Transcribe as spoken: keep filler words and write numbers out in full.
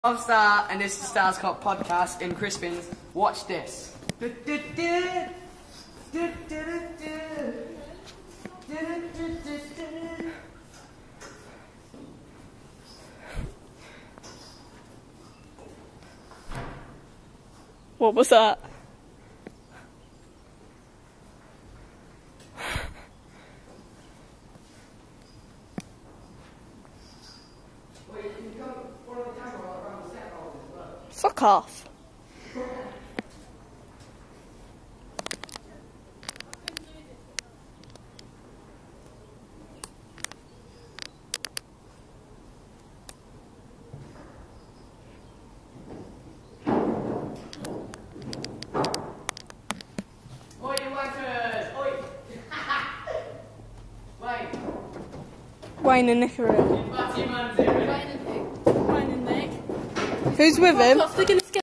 I'm Star, and this is Star's Cop Podcast in Crispin's. Watch this. What was that? Fuck off. Oi, you wankers! Oi! Wayne! Wayne and Nick are in. Batty man's here, Who's with him?